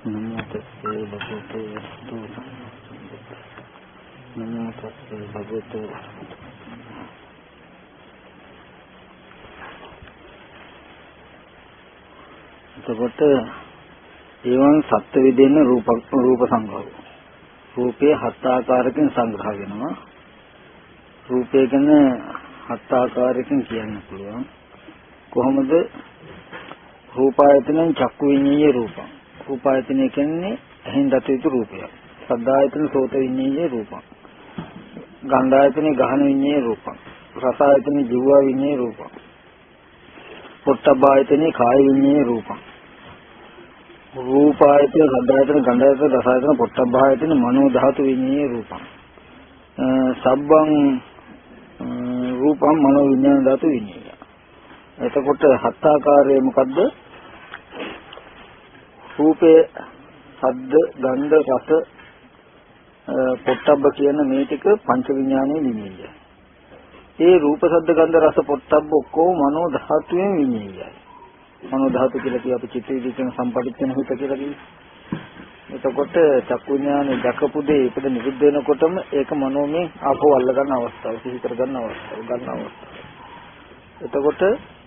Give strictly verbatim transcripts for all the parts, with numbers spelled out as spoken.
නමෝ තස්සේ භගවතු වස්තු නමෝ තස්සේ භගවතු එතකොට ඒවන් සත්‍ය විදෙන්න රූප රූප සංග්‍රහ රූපේ හත් ආකාරකින් සංග්‍රහ වෙනවා රූපේ ගැන හත් ආකාරකින් කියන්න පුළුවන් කොහොමද රූපායතනෙන් චක්කු විඤ්ඤාණය රූපං රූපායතනය කියන්නේ ඇහෙන් දත යුතු රූපයක් සද්ධායතන සෝත විඤ්ඤාණය රූපං ගන්ධායතන ගහන විඤ්ඤාණය රූපං රසායතන ජීව විඤ්ඤාණය රූපං පොට්ටබ්බායතන කාය විඤ්ඤාණය රූපං රූපායතන සද්ධායතන ගන්ධායතන රසායතන පොට්ටබ්බායතන මනෝ ධාතු විඤ්ඤාණය රූපං සබ්බං රූපං මනෝ විඤ්ඤාණ ධාතු විඤ්ඤාණය එතකොට හත් ආකාරය මොකද්ද රූපේ ශබ්ද ගන්ධ රස පොට්ටබ්බ කියන මේ ටික පංච විඥානයේ විඤ්ඤාණයයි. ඒ රූප ශබ්ද ගන්ධ රස පොට්ටබ්බ ඔක්කොම මනෝ ධාතුයෙන් විඤ්ඤාණයයි. මනෝ ධාතු කියලා කිය අපි චිත්ත විදිකන සම්පටිච්ඡන හිත කියලා කිව්වේ. එතකොට චක්කු විඥානේ දකපු දේ ඉපද නිරුද්ධ වෙනකොටම ඒක මනෝමය ආපෝ අල්ල ගන්න අවස්ථාව සිහි කර ගන්න අවස්ථාව ගන්න අවස්ථාව. එතකොට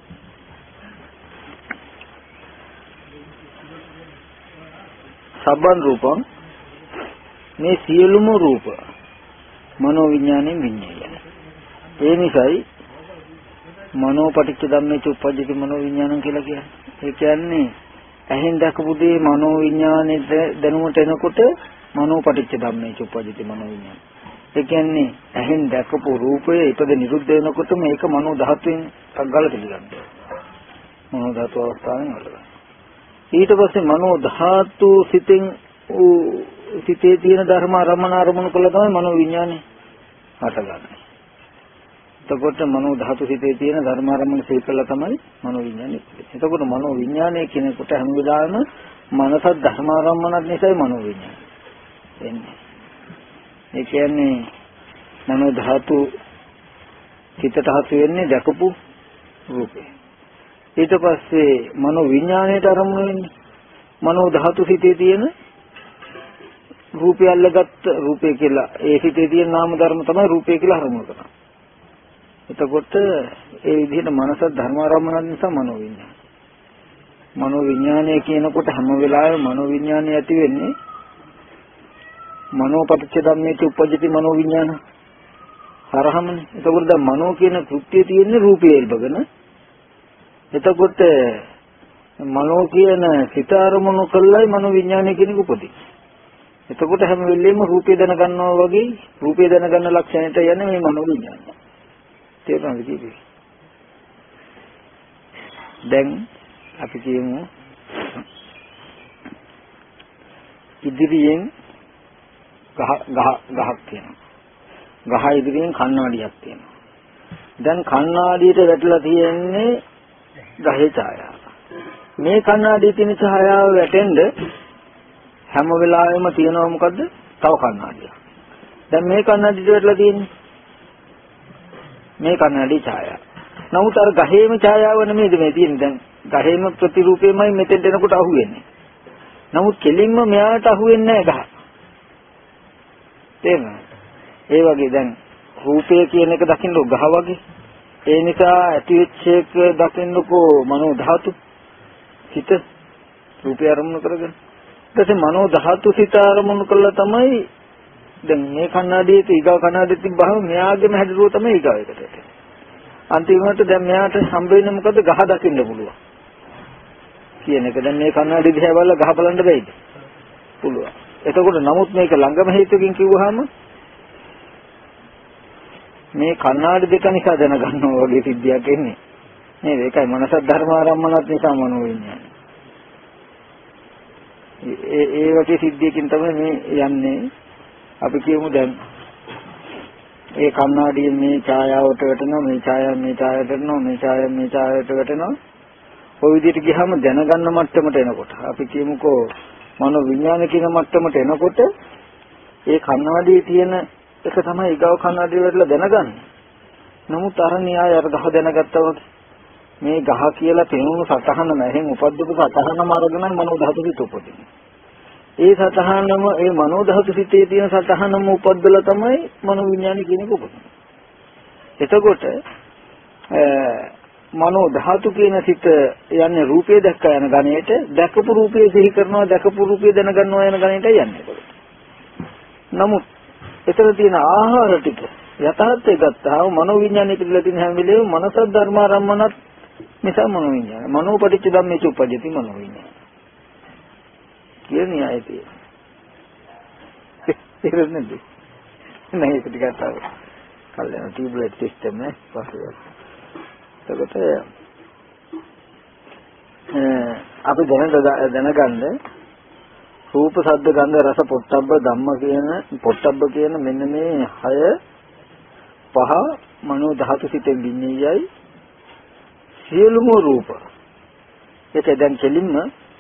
සබ්බන් රූපං මේ සියලුම රූප මනෝ විඥාණයෙන් විඤ්ඤාණයයි. ඒ නිසායි මනෝපටිච්ච ධම්මේ චුප්පජ්ජති මනෝ විඥානං කියලා කියන්නේ. ඒ කියන්නේ ඇහෙන් දැකපු දේ මනෝ විඥාණයට දැනුමට එනකොට මනෝපටිච්ච ධම්මේ චුප්පජ්ජති මනෝ විඥානං. ඒ කියන්නේ ඇහෙන් දැකපු රූපය ඉපද නිරුද්ධ වෙනකොට මේක මනෝ ධාතුවෙන් අග්ගල පිළිගන්නවා. මනෝ ධාතු අවස්ථාවෙන් අල්ලගන්නවා. ඊට පස්සේ මනෝ ධාතු සිතෙන් සිතේ තියෙන ධර්ම අරමුණ අරමුණු කළා තමයි මනෝ විඥානේ හටගන්නේ. එතකොට මනෝ ධාතු සිතේ තියෙන ධර්ම අරමුණ සිහි කළා තමයි මනෝ විඥානේ. එතකොට මනෝ විඥානේ කියනකොට හැම වෙලාවෙම මනසත් ධර්ම අරමුණක් නිසායි මනෝ විඥානේ එන්නේ. ඒ කියන්නේ මනෝ ධාතු සිතට හසු වෙන්නේ දැකපු රූපේ. ඊට පස්සේ මනෝ විඥාණයට අරමුණු වෙන්නේ මනෝ ධාතු සිතේ තියෙන රූපය අල්ලගත්ත රූපය කියලා ඒ සිතේ තියෙන නාම ධර්ම තමයි රූපය කියලා අරමුණු කරන්නේ. එතකොට ඒ විදිහට මනස ධර්මාරම්මන නිසා මනෝ විඥාන. මනෝ විඥානය කියනකොට හැම වෙලාවෙම මනෝ විඥානය ඇති වෙන්නේ මනෝපටිච්ච ධම්මේති උපජ්ජති මනෝ විඥාන. හරහමනේ. එතකොට දැන් මනෝ කියන කෘත්‍යය තියෙන්නේ රූපය ඉල්බගෙන. එතකොට මනෝ කියන සිත අරමුණු කළයි මනෝ විඥානය කියන එක උපදී. එතකොට හැම වෙලෙම රූපය දැනගන්නවා වගේ රූපය දැනගන්න ලක්ෂණයට යන්නේ මේ මනෝ විඥානය. තේරුණාද කීවේ? දැන් අපි කියමු ඉදිරියෙන් ගහ ගහ ගහක් තියෙනවා. ගහ ඉදිරියෙන් කණ්ණාඩියක් තියෙනවා. දැන් කණ්ණාඩියට වැටලා තියෙන්නේ ගහේ ඡායාව. මේ කණ්ණාඩියේ තියෙන ඡායාව වැටෙන්න හැම වෙලාවෙම තියෙනවා මොකද්ද? තව කණ්ණාඩියක්. දැන් මේ කණ්ණාඩියට වැටලා තියෙන්නේ මේ කණ්ණාඩියේ ඡායාව. නමුත් අර ගහේම ඡායාව නෙමෙයිද මේ තියෙන්නේ. දැන් ගහේම ප්‍රතිරූපෙමයි මෙතෙන් එනකොට අහුවෙන්නේ. නමුත් කෙලින්ම මෙයාට අහුවෙන්නේ නැහැ ගහ. තේරෙනවද? ඒ වගේ දැන් රූපය කියන එක දකින්න ගහ වගේ ඒ නිසා ඇතිවෙච්ච එක දකින්නකෝ මනෝ ධාතු සිත රූපය අරමුණු කරගෙන ඊට පස්සේ මනෝ ධාතු සිත අරමුණු කළා තමයි දැන් මේ කණ්ණාඩියේ ඊගව කණ්ණාඩියේ තිබ්බහම මෙයාගේම හැදිරුව තමයි ඊගව එකට අන්තිමට දැන් මෙයාට හම්බ වෙන්නේ මොකද ගහ දකින්න පුළුවන් කියන එක. දැන් මේ කණ්ණාඩිය දිහා බලලා ගහ බලන්න බැයිද? පුළුවන්. එතකොට නමුත් මේක ළඟම හේතුකින් කිව්වහම මේ කණ්ණාඩි දෙක නිසා දැනගන්නවා වගේ සිද්ධියක් එන්නේ. නේද? ඒකයි මනස ධර්මාරම්මනත් නිසා මනෝ විඥානය. ඒ ඒ වගේ සිද්ධියකින් තමයි මේ යන්නේ. අපි කියමු දැන් ඒ කණ්ණාඩියේ මේ ඡායාවට වැටෙනවා මේ ඡායාව මේ ඡායාවට වැටෙනවා මේ ඡායාව මේ ඡායාවට වැටෙනවා. ඔය විදිහට ගියාම දැනගන්න මට්ටමට එනකොට අපි කියමුකෝ මනෝ විඥාන කියන මට්ටමට එනකොට ඒ කණ්ණාඩියේ තියෙන එක තමයි ඊගව කණ්ණාඩිය වලට දැනගන්නේ. නමුත් අර න්‍යාය අර ගහ දැනගත්තා වගේ මේ ගහ කියලා පෙනුණු සතහන නැහෙන් උපද්දපු සතහනම අරගෙන මනෝ ධාතු පිට උපදිනවා. ඒ සතහනම ඒ මනෝ ධාතු සිතේ තියෙන සතහනම උපද්දලා තමයි මනෝ විඥානය කියන එක උපදින්නේ. එතකොට මනෝ ධාතු කියන සිත යන්නේ රූපේ දැක්ක යන ගණයට දැකපු රූපේ සිහි කරනවා දැකපු රූපේ දැනගන්නවා යන ගණයට යන්නේ. නමුත් එතන තියෙන ආහාර ටික යථාර්ථය ගත්තාම මනෝ විඥානය කියලා තියෙන හැම වෙලේම මනස ධර්මාරම්මනත් නිසා මනෝ විඥාන. මනෝ පටිච්ච ධම්මේ චුප්පජ්ජති මනෝ විඥාන. කියන්නේ ආයතේ. තේරෙන්නේ නැද්ද? නෑ ඒක ටිකක් අර කල්යන ටියුබ්ලයිට් සිස්ටම් නේ පස්සේ. එතකොට අපි දැනට දැනගන්න රූප ශබ්ද ගන්ධ රස පොට්ටබ්බ ධම්ම කියන පොට්ටබ්බ කියන මෙන්න මේ හය පහ මනෝ ධාතු සිතෙන් විඤ්ඤායයි සියලුම රූප. ඒක දැන් කෙලින්ම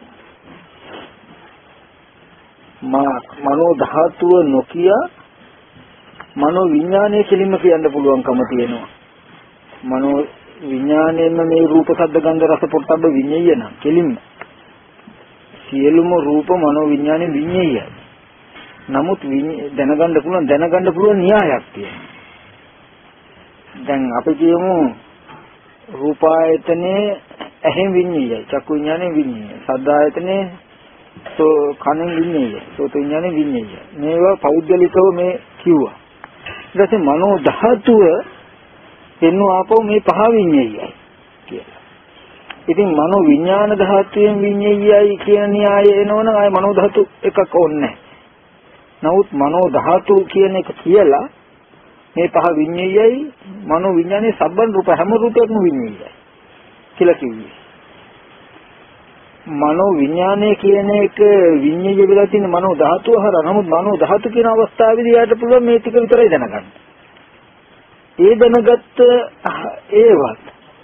මනෝ ධාතුව නොකිය මනෝ විඥානය කෙලින්ම කියන්න පුළුවන්කම තියෙනවා. මනෝ විඥාණයෙන්ම මේ රූප ශබ්ද ගන්ධ රස පොට්ටබ්බ විඤ්ඤාය නම් කෙලින්ම සියලුම රූප මනෝ විඥානේ විඤ්ඤායයි. නමුත් දැනගන්න පුළුවන් දැනගන්න පුළුවන් න්‍යායක් තියෙනවා. දැන් අපි කියමු රූපායතනේ ඇහෙන් විඤ්ඤායයි, චක්කු විඥානේ විඤ්ඤායයි, ශබ්ද ආයතනේ සෝ කනෙන් විඤ්ඤායයි, සෝත විඥානේ විඤ්ඤායයි. මේවා පෞද්ගලිකව මේ කිව්වා. ඊට පස්සේ මනෝ ධාතුව එන්නු ආපහු මේ පහ විඤ්ඤායයි කියලා. ඉතින් මනෝ විඥාන ධාතුවෙන් විඤ්ඤායයි කියන න්‍යාය එනවනම් ආය මනෝ ධාතු එකක් ඕනේ නැහැ. නමුත් මනෝ ධාතු කියන එක කියලා මේ පහ විඤ්ඤායයි මනෝ විඥානේ සබ්බන් රූප හැම රූපයක්ම විඤ්ඤායයි කියලා කිව්වේ. මනෝ විඥානය කියන එක විඤ්ඤාය වෙලා තියෙන මනෝ ධාතුව හරහා. නමුත් මනෝ ධාතු කියන අවස්ථාවේදී යාට පුළුවන් මේ ටික විතරයි දැනගන්න. ඒ දැනගත්ත ඒවත්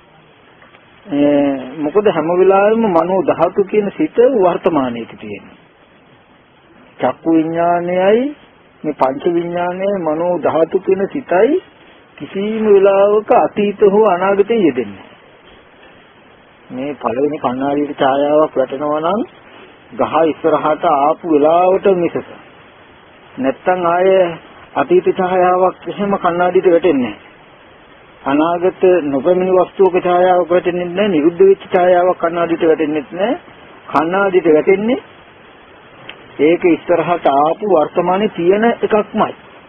මොකද හැම වෙලාවෙම මනෝ ධාතු කියන සිත වර්තමානයේ තියෙනවා. චක්කු විඥානයයි මේ පංච විඥානයයි මනෝ ධාතු කියන සිතයි කිසිම වෙලාවක අතීත හෝ අනාගතයේ යෙදෙන්නේ. මේ පළවෙනි කණ්ණාඩියේ ඡායාවක් වැටෙනවා නම් ගහ ඉස්සරහට ආපු වෙලාවට මිසක නැත්තම් ආයේ අතීත ඡායාවක් එහෙම කණ්ණාඩියට වැටෙන්නේ නැහැ. අනාගත නොපැමිණි වස්තුවක ඡායාවක් වැටෙන්නේ නැහැ. නිරුද්ධ වෙච්ච ඡායාවක් කණ්ණාඩියට වැටෙන්නේ නැහැ. කණ්ණාඩියට වැටෙන්නේ ඒක ඉස්සරහට ආපු වර්තමානයේ තියෙන එකක්මයි.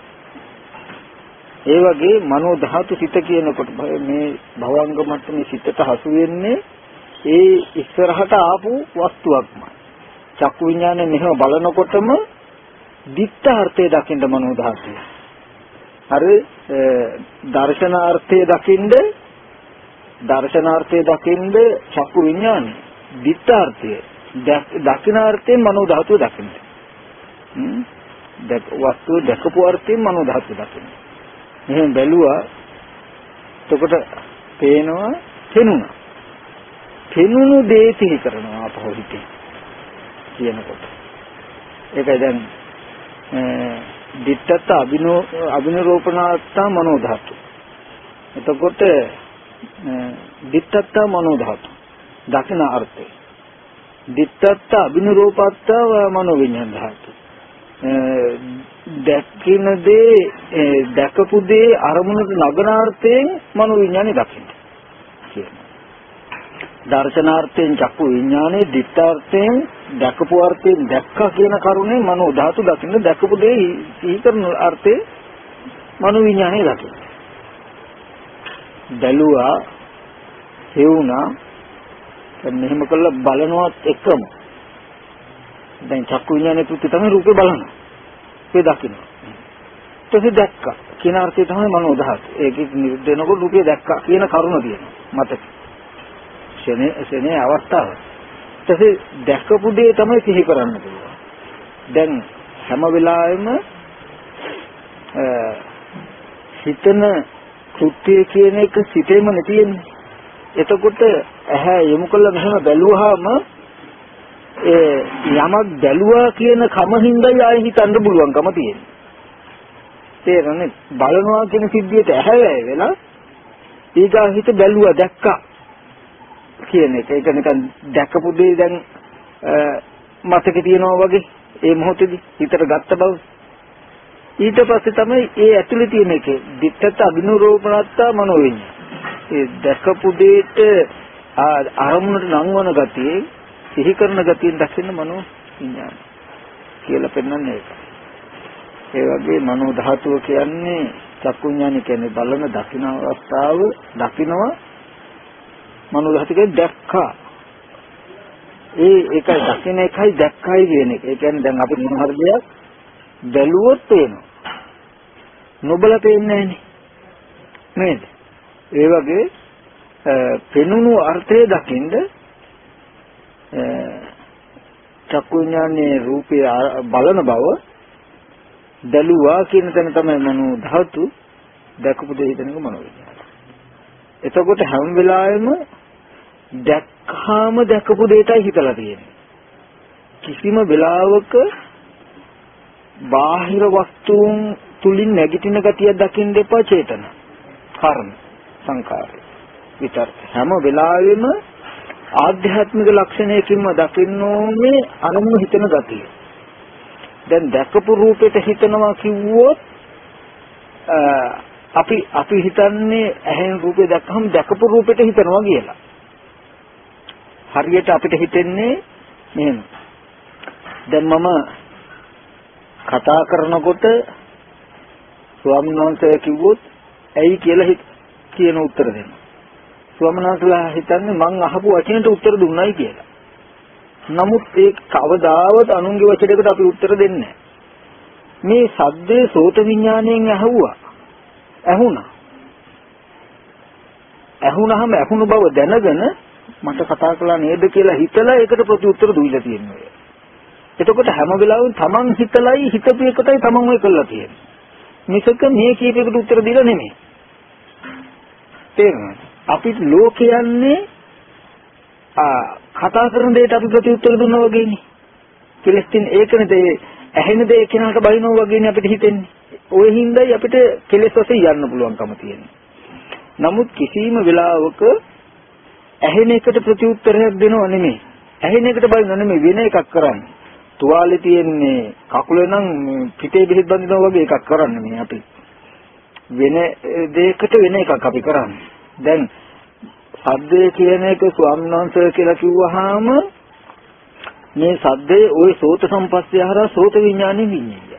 ඒ වගේ මනෝ ධාතු සිත කියනකොට මේ භවංග මට්ටමේ සිතට හසු වෙන්නේ ඒ ඉස්සරහට ආපු වස්තුවක්මයි. චක්කු විඥානේ මෙහෙම බලනකොටම දිත්තාර්ථය දකින්න මනෝ ධාතුව. අර දර්ශනාර්ථය දකින්න දර්ශනාර්ථය දකින්න චක්කු විඥානේ දිත්තාර්ථය දකිනාර්ථයෙන් මනෝ ධාතුව දකින්න. හ්ම් දැක වස්තුව දැකපු අර්ථයෙන් මනෝ ධාතුව දකින්න. මෙහෙම බැලුවා එතකොට පේනවා පෙනුණා. පෙනුණු දේ සිහි කරනවා අපහො හිතේ කියනකොට. ඒකයි දැන් දිත්තත් අබිනෝ අබිනරෝපණාත්ත මනෝ ධාතු. එතකොට දිත්තත් මනෝ ධාතු දකින අර්ථය. දිත්තත් අබිනරෝපත්ත මනෝ විඥාන ධාතු. දැකින දේ දැකපු දේ අරමුණට නගනාර්ථයෙන් මනෝ විඥානේ දකින්න කියනවා. දර්ශනාර්ථයෙන් චක්කු විඥානේ, දිත්තාර්ථයෙන් දැකපු අර්ථයෙන් දැක්කා කියන කරුණේ මනෝ ධාතු දකින්න, දැකපු දේ සිහි කරන අර්ථේ මනෝ විඥානේ දකින්න. බැලුවා හේුණා දැන් මෙහෙම කළා බලනවත් එකම දැන් චක්කු විඥානේ පුත්‍ති තමයි රූපේ බලනවා. ඒ දකින්න. ඊට දැක්කා කියන අර්ථය තමයි මනෝ ධාතු. ඒකෙ නිරුද්ධ වෙනකොට රූපේ දැක්කා කියන කරුණ තියෙනවා. මතක. ශනේ ශනේ අවස්ථාව. ඊට දැක්කපු දේ තමයි සිහි කරන්න පුළුවන්. දැන් හැම වෙලාවෙම හිතන කෘත්‍ය කියන එක සිතේම නැතිනේ. එතකොට ඇහැ යොමු කළ මෙහෙම බැලුවාම ඒ යමක් බැලුවා කියන කම හින්දායි ආයෙ හිතන්න පුළුවන්කම තියෙන්නේ. තේරෙන්නේ? බලනවා කියන සිද්ධියට ඇහැ වැය වෙලා ඊගා හිත බැලුවා දැක්කා කියන එක. ඒක නිකන් දැකපු දේ දැන් මතකේ තියනවා වගේ ඒ මොහොතේදී හිතට ගත්ත බව. ඊට පස්සේ තමයි ඒ ඇතුලේ තියෙන එක දිත්තත් අභිනුරෝපණත්තා මනෝවිඤ්ඤාණය. ඒ දැකපු දෙයට අරමුණට නංවන ගතිය, සිහි කරන ගතියෙන් දකින්න මනෝ විඤ්ඤාණය කියලා පෙන්වන්නේ ඒක. ඒ වගේ මනෝ ධාතුව කියන්නේ චක්කු විඤ්ඤාණය කියන්නේ බලන දකින අවස්ථාව දකිනවා මනෝ ධාතුවේ දැක්කා. ඒ ඒකයි දකින එකයි දැක්කයි කියන එක. ඒ කියන්නේ දැන් අපි මොන හරි දෙයක් බැලුවොත් පේනවා. නොබල පේන්නේ නැහනේ. නේද? ඒ වගේ පෙනුණු අර්ථය දකින්ද චක්කු විඤ්ඤාණයේ රූපය බලන බව දලුවා කියන තැන තමයි මනෝ ධාතු දැකපු දෙය හිතනක මනෝ විඤ්ඤාණය. එතකොට හැම වෙලාවෙම දැක්කාම දැකපු දෙයටයි හිතලා තියෙන්නේ. කිසිම වෙලාවක බාහිර වස්තුන් තුලින් නැගිටින ගතියක් දකින්න එපා චේතන. කර්ම සංකාරය. විතර හැම වෙලාවෙම ආධ්‍යාත්මික ලක්ෂණයකින්ම දකින්න ඕනේ අරමුණු හිතන ගතිය. දැන් දැකපු රූපෙට හිතනවා කිව්වොත් අපි අපි හිතන්නේ ඇහෙන රූපේ දැක්කම දැකපු රූපෙට හිතනවා කියලා. හරියට අපිට හිතෙන්නේ මෙහෙම. දැන් මම කතා කරනකොට ස්වාමීන් වහන්සේ කිව්වොත් ඇයි කියලා කියන උත්තර දෙනවා. ස්වාමීන් වහන්සේලා හිතන්නේ මං අහපු වචනට උත්තර දුන්නයි කියලා. නමුත් ඒ කවදාවත් අනුන්ගේ වචනයකට අපි උත්තර දෙන්නේ නැහැ. මේ සද්දේ සෝත විඥාණයෙන් ඇහුවා. ඇහුණා. ඇහුණාම ඇහුණු බව දැනගෙන මට කතා කළා නේද කියලා හිතලා ඒකට ප්‍රතිඋත්තර දුවිලා තියෙනවා. එතකොට හැම වෙලාවෙම තමන් හිතලයි හිතපු එකටයි තමන් ඔය කළා තියෙන්නේ. මිසක මේ කීපයකට උත්තර දීලා නෙමෙයි. තේරුණාද? අපි ලෝකයන්නේ ආ කතා කරන දෙයට අපි ප්‍රතිඋත්තර දුන්නා වගේනේ. කෙලස් තින් ඒකනේ ඒ ඇහෙන දේ කෙනාට බයිනවා වගේනේ අපිට හිතෙන්නේ. ওই හින්දායි අපිට කෙලස් වශයෙන් යන්න පුළුවන්කම තියෙන්නේ. නමුත් කිසිම වෙලාවක ඇහෙන එකට ප්‍රතිඋත්තරයක් දෙනව නෙමෙයි. ඇහෙන එකට බයිනව නෙමෙයි වෙන එකක් කරන්නේ. තුවාලේ තියෙන්නේ කකුලේ නම් පිටේ බෙහෙත් බඳිනවා වගේ එකක් කරන්නේ මේ අපි. වෙන දෙයකට වෙන එකක් අපි කරන්නේ. දැන් සද්දේ කියන එක ස්වාමීන් වහන්සේ කියලා කිව්වහම මේ සද්දේ ওই සෝත සම්පස්සේ හරහා සෝත විඥානෙ විඤ්ඤාණය.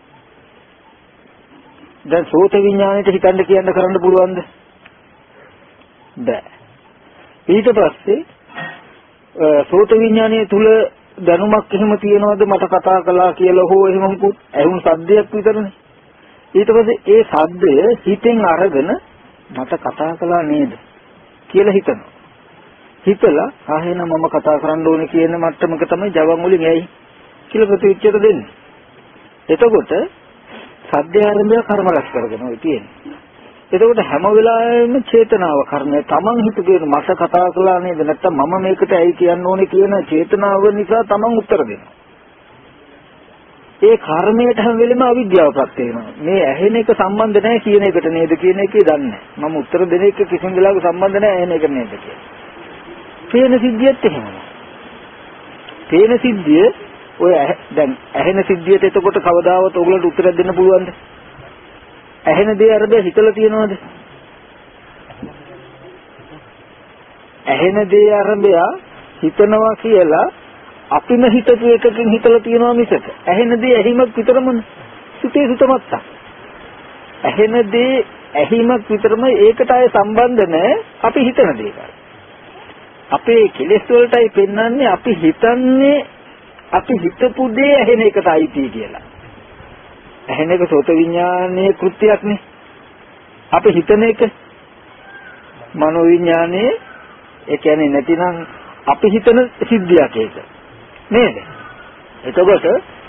දැන් සෝත විඥාණයට හිතන්න කියන්න කරන්න පුළුවන්ද? බෑ. ඊට පස්සේ සෝත විඥානයේ තුල දැනුමක් එහෙම තියනවද මට කතා කළා කියලා හෝ එහෙම මොකුත් ඇහුණු සද්දයක් විතරනේ. ඊට පස්සේ ඒ සද්දය හිතෙන් අරගෙන මට කතා කළා නේද කියලා හිතනවා. හිතලා ආහෙන මම කතා කරන්න ඕනේ කියන මට්ටමක තමයි ජවන් වලින් ඇයි කියලා ප්‍රතිඋත්තර දෙන්නේ. එතකොට සද්දේ ආරම්භය කර්ම රැස් කරගෙන ඔය තියෙන්නේ. එතකොට හැම වෙලාවෙම චේතනාව කර්මය තමන් හිතුවේ මට කතා කළා නේද නැත්නම් මම මේකට ඇයි කියන්න ඕනේ කියන චේතනාව නිසා තමන් උත්තර දෙනවා. ඒ කර්මයට හැම වෙලෙම අවිද්‍යාව ප්‍රත්‍ය වෙනවා. මේ ඇහෙන එක සම්බන්ධ නැහැ කියන එකට නේද කියන එකේ දන්නේ නැහැ. මම උත්තර දෙන එක කිසිම වෙලාවක සම්බන්ධ නැහැ ඇහෙන එක නේද කියලා. පේන සිද්ධියත් එහෙමයි. පේන සිද්ධිය ඔය දැන් ඇහෙන සිද්ධියට එතකොට කවදාවත් ඔයගලට උත්තර දෙන්න පුළුවන්ද? ඇහෙන දේ අරබේ හිතලා තියනවද? ඇහෙන දේ අරබේ හිතනවා කියලා අපිම හිතපු එකකින් හිතලා තියනවා මිසක ඇහෙන දේ ඇහිමක් විතරමනේ. සිතේ සුතමත්ත. ඇහෙන දේ ඇහිමක් විතරම ඒකට අය සම්බන්ධ නැහැ අපි හිතන දේකට. අපේ කෙලෙස් වලටයි පෙන්වන්නේ අපි හිතන්නේ අපි හිතපු දේ ඇහෙන එකට අයිති කියලා. ඇහෙන එක සෝත විඥානයේ කෘත්‍යයක්නේ. අපි හිතන එක මනෝ විඥානයේ ඒ කියන්නේ නැතිනම් අපි හිතන සිද්ධියක් ඒක. නේද? එතකොට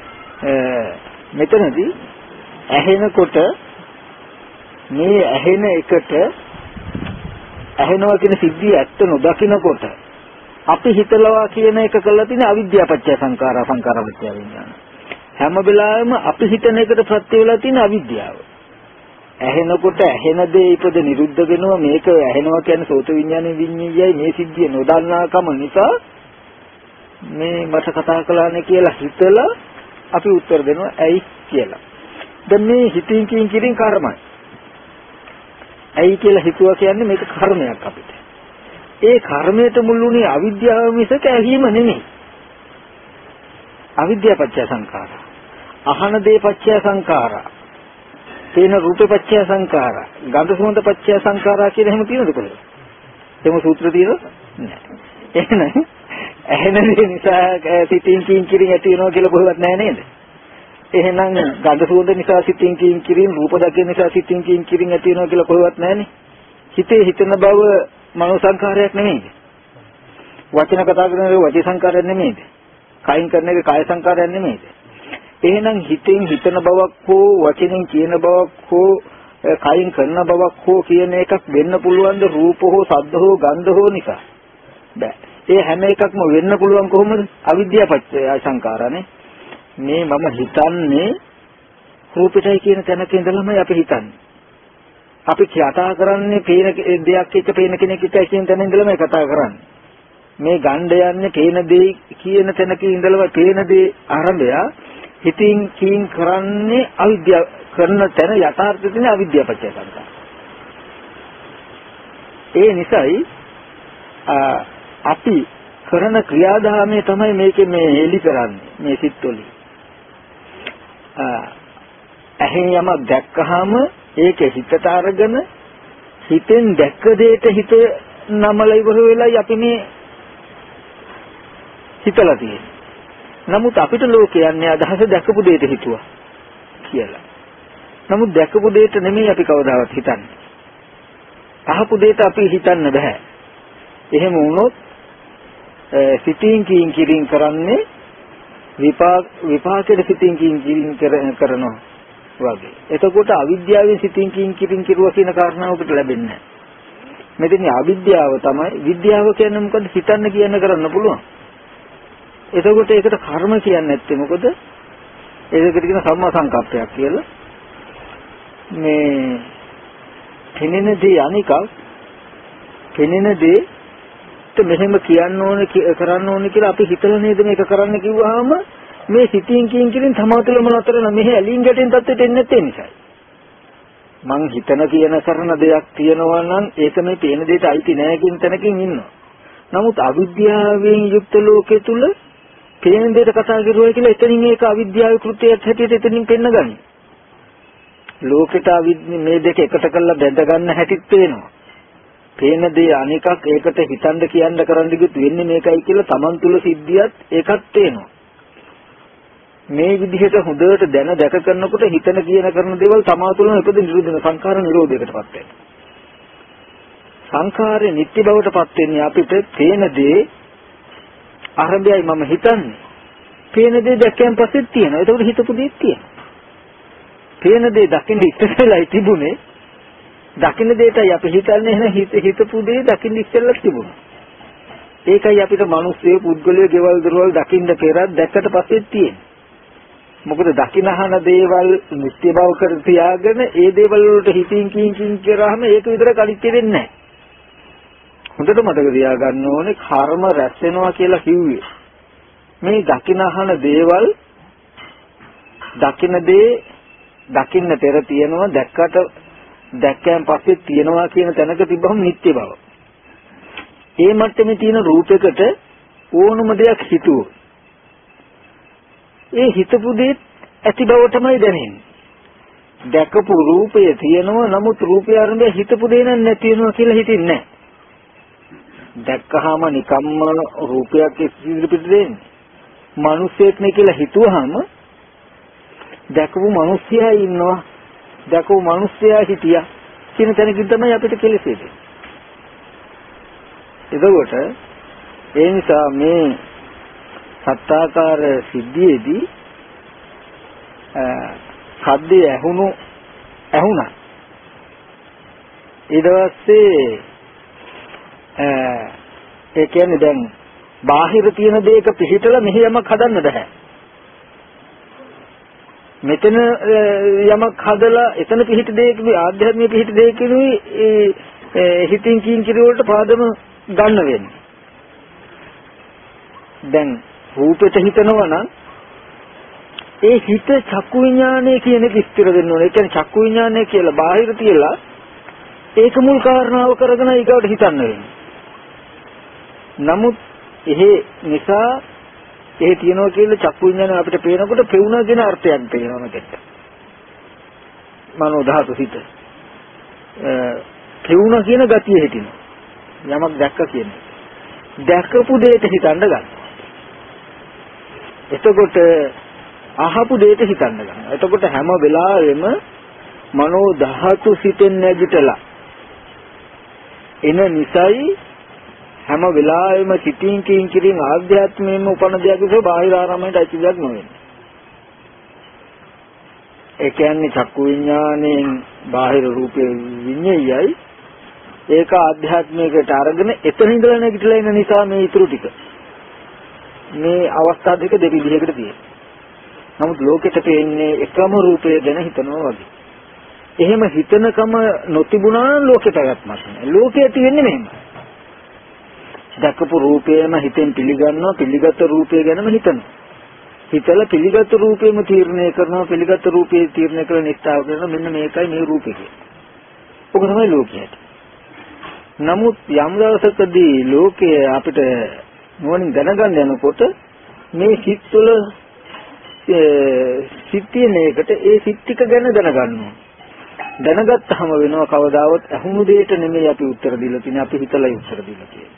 මෙතනදී ඇහෙනකොට මේ ඇහෙන එකට ඇහෙනවා කියන සිද්ධිය ඇත්ත නොදකිනකොට අපි හිතලවා කියන එක කළා තියෙන අවිද්‍යාපච්චය සංඛාරා සංඛාරපච්චය විඥාන. හැම වෙලාවෙම අපි හිතන එකට ප්‍රත්‍ය වෙලා තියෙන අවිද්‍යාව. ඇහෙනකොට ඇහෙන දේ ඉපද නිරුද්ධ වෙනවා මේක ඇහෙනවා කියන්නේ සෝත විඥානේ විඤ්ඤායයි මේ සිද්ධිය නොදන්නාකම නිසා මේ මට කතා කළානේ කියලා හිතලා අපි උත්තර දෙනවා ඇයි කියලා. දැන් මේ හිතින් කියින් කිරින් කර්මයි. ඇයි කියලා හිතුවා කියන්නේ මේක කර්මයක් අපිට. ඒ කර්මයට මුල්ුණේ අවිද්‍යාව මිසක ඇහිම නෙමෙයි. අවිද්‍යාව පත්‍ය සංඛාරා. අහන දේ පත්‍ය සංඛාරා. තේන රූපේ පත්‍ය සංඛාරා. ගන්ධ සුවඳ පත්‍ය සංඛාරා කියලා එහෙම තියෙනවද කොහෙද? එහෙම සූත්‍ර තියෙනවද? නැහැ. එහෙනම් ඇහෙන දේ නිසා සිතින් කියින් කිරින් ඇති වෙනවා කියලා කොහෙවත් නැහැ නේද? එහෙනම් ගන්ධ සුවඳ නිසා සිතින් කියින් කිරින් රූප දකින නිසා සිතින් කියින් කිරින් ඇති වෙනවා කියලා කොහෙවත් නැහැනේ. හිතේ හිතන බව මනෝ සංඛාරයක් නෙමෙයිද? වචන කතා කරන එක වචී සංඛාරයක් නෙමෙයිද? කයින් කරන එක කාය සංඛාරයක් නෙමෙයිද? එහෙනම් හිතෙන් හිතන බවක් හෝ වචනෙන් කියන බවක් හෝ කයින් කරන බවක් හෝ කියන එකක් වෙන්න පුළුවන් ද රූප හෝ ශබ්ද හෝ ගන්ධ හෝ නිසා? බෑ. ඒ හැම එකක්ම වෙන්න පුළුවන් කොහොමද? අවිද්‍යාව පත්‍ය සංඛාරනේ. මේ මම හිතන්නේ රූපෙටයි කියන තැනක ඉඳලාමයි අපි හිතන්නේ. අපි කතා කරන්නේ පේන දෙයක් එක්ක පේන කෙනෙක් එක්ක කියන තැන ඉඳලාමයි කතා කරන්නේ. මේ ගණ්ඩ යන්නේ පේන දේ කියන තැනක ඉඳලා පේන දේ ආරම්භය හිතින් කීන් කරන්නේ අවිද්‍යාව කරන තැන යථාර්ථය තියෙන අවිද්‍යාව පත්‍ය සංඛාර. ඒ නිසායි අපි කරන ක්‍රියාදාමයේ තමයි මේකේ මේ එලි කරන්නේ මේ සිත්වලින්. ඇහෙන් යමක් දැක්කහම ඒක හිතට අරගෙන හිතෙන් දැක්ක දෙයට හිත නමල ඉවර වෙලයි අපි මේ හිතලා තියෙන්නේ. නමුත් අපිට ලෝකයන්නේ අදහස දැකපු දෙයට හිතුවා කියලා. නමුත් දැකපු දෙයට නෙමෙයි අපි කවදාවත් හිතන්නේ. අහපු දෙයට අපි හිතන්න බෑ. එහෙම වුණොත් සිතින් කියින් කිරින් කරන්නේ විපාක විපාකෙට සිතින් කියින් කිරින් කරනවා වගේ. එතකොට අවිද්‍යාවෙන් සිතින් කියින් කිරින් කිරුවා කියන කාරණාව අපිට ලැබෙන්නේ නැහැ. මෙතන අවිද්‍යාව තමයි විද්‍යාව කියන්නේ මොකද හිතන්න කියන්න කරන්න පුළුවන්. එතකොට ඒකට කර්ම කියන්නේ නැත්තේ මොකද? ඒකට කියන සම්මා සංකප්පයක් කියලා. මේ පෙනෙන දේ අනිකක් පෙනෙන දේ මෙහෙම කියන්න ඕනේ කරන්න ඕනේ කියලා අපි හිතලා නේද මේක කරන්න කිව්වහම මේ සිතින් කියින් කියින් තමතුලම නතර වෙන මෙහෙ ඇලින් ගැටෙන් තත්ත්වයට එන්නේ නැත්තේ නිසායි. මං හිතන කියන කරන දෙයක් තියෙනවා නම් ඒක මේ පේන දෙයට අයිති නැහැ කියන තැනකින් ඉන්නවා. නමුත් අවිද්‍යාවෙන් යුක්ත ලෝකයේ තුල පේන දෙයට කතා කරුවා කියලා එතනින් ඒක අවිද්‍යාවේ කෘත්‍යයක් හැටියට එතනින් පෙන්නගන්නේ. ලෝකෙට අවිද්‍ය මේ දෙක එකට කරලා බැඳ ගන්න හැටිත් පේනවා. පේන දේ අනිකක් ඒකට හිතන්න කියන්න කරන්න ගියොත් වෙන්නේ මේකයි කියලා Taman තුල සිද්ධියත් ඒකත් පේනවා. මේ විදිහට හොඳට දැන දැක කරනකොට හිතන කියන කරන දේවල් තමා තුළම ඉපද නිරෝධන සංඛාර නිරෝධයකටපත් වෙනවා. සංඛාරේ නිත්‍ය බවටපත් වෙන්නේ අපිට පේන දේ ආරම්භයයි මම හිතන්නේ. පේන දේ දැක්කයන් පස්සෙත් තියෙනවා. ඒකට හිතපු දෙයක් තියෙනවා. පේන දේ දකින්න ඉස්සෙල්ලයි තිබුණේ. දකින්න දෙයටයි අපි හිතන්නේ එහෙනම් හිතපු දේ දකින්න ඉස්සෙල්ලා තිබුණා. ඒකයි අපිට මිනිස්සු පුද්ගලයේ ගෙවල් දරවල් දකින්න පෙරත් දැක්කට පස්සෙත් තියෙන්නේ. මොකද දකින්නහන දේවල් නිත්‍ය බව කර තියාගෙන ඒ දේවල් වලට හිතින් කින් කින් කරාම ඒක විතර කලිට වෙන්නේ නැහැ. හොඳට මතක තියාගන්න ඕනේ කර්ම රැස් වෙනවා කියලා කිව්වේ. මේ දකින්නහන දේවල් දකින්න දේ දකින්න පෙර තියෙනවා දැක්කට දැක්කයන් පස්සේ තියෙනවා කියන තැනක තිබ්බම නිත්‍ය බව. ඒ මට්ටමේ තියෙන රූපයකට ඕනම දෙයක් හිතුවොත් ඒ හිතපු දේ ඇති බව තමයි දැනෙන්නේ. දැකපු රූපය තියෙනවා නමුත් රූපය ආරම්භය හිතපු දේ නැති වෙනවා කියලා හිතින්නේ නැහැ. දැක්කහම නිකම්ම රූපයක් ඉදිරිපිට දෙන්නේ. මිනිස්සෙක් නේ කියලා හිතුවාම දැකපු මිනිස්සයා ඉන්නවා. දැකපු මිනිස්සයා හිටියා කියන තැනකින් තමයි අපිට කෙලෙසෙන්නේ. එතකොට ඒ නිසා මේ සත්‍යාකාර සිද්ධියේදී සද්දේ ඇහුණු ඇහුණා. ඊට පස්සේ ඒ කියන්නේ දැන් බාහිර තියෙන දේක පිහිටලා මෙහි යමක් හදන්න බෑ. මෙතන යමක් හදලා එතන පිහිට දෙයක ආධ්‍යාත්මික පිහිට දෙයකිනුයි ඒ හිතින් කින් කිරි වලට පාදම ගන්න වෙන්නේ. දැන් රූපෙට හිතනවා නම් ඒ හිත චක්කු විඥානය කියන එක ස්ථිර වෙන්න ඕනේ. ඒ කියන්නේ චක්කු විඥානය කියලා බාහිර තියලා ඒක මුල් කාරණාව කරගෙන ඊගොඩ හිතන්න වෙන්නේ. නමුත් එහෙ නිසා එහෙ තියනවා කියලා චක්කු විඥානය අපිට පේනකොට පෙවුනා කියන අර්ථයක් පේනවා මෙතෙට. මනෝ ධාතු හිත. පෙවුනා කියන ගතිය හිටිනවා. යමක් දැක්ක කියන්නේ. දැකපු දෙයට හිතන්න ගන්න. එතකොට අහපු දෙයට හිතන්න ගන්න. එතකොට හැම වෙලාවෙම මනෝ ධාතු සිතෙන් නැගිටලා එන නිසයි හැම වෙලාවෙම සිතින් කින් කිරින් ආධ්‍යාත්මයෙන්ම උපන දෙයක් විසෝ බාහිර ආරම්භයට අයිති දෙයක් නෙවෙයි. ඒ කියන්නේ චක්කු විඥාණයෙන් බාහිර රූපේ විඤ්ඤයයි ඒක ආධ්‍යාත්මයකට අරගෙන එතන ඉඳලා නැගිටලා එන නිසා මේ ඊතුරු ටික මේ අවස්ථා දෙක දෙවිදිහකට තියෙනවා. නමුත් ලෝකෙට පේන්නේ එකම රූපය ගැන හිතනවා වගේ. එහෙම හිතනකම නොතිබුණා නම් ලෝකෙ පැවැත්මක් නැහැ. ලෝකයේ තියෙන්නේ මෙහෙම. දැකපු රූපයම හිතෙන් පිළිගන්නවා, පිළිගත් රූපය ගැනම හිතනවා. හිතලා පිළිගත් රූපෙම තීරණය කරනවා, පිළිගත් රූපේ තීරණය කරන නිස්සාව කරනවා මෙන්න මේකයි මේ රූපේ කියන්නේ. ඔක තමයි ලෝකයට. නමුත් යම් දවසකදී ලෝකයේ අපිට මොනින් දැනගන්න යනකොට මේ සිත් තුළ සිත් තියෙන එකට ඒ සිත් ටික ගැන දැනගන්නවා. දැනගත්තාම වෙනවා කවදාවත් අහුණු දෙයට නෙමෙයි අපි උත්තර දීලා තියෙන්නේ අපි හිතලා උත්තර දීලා තියෙන්නේ.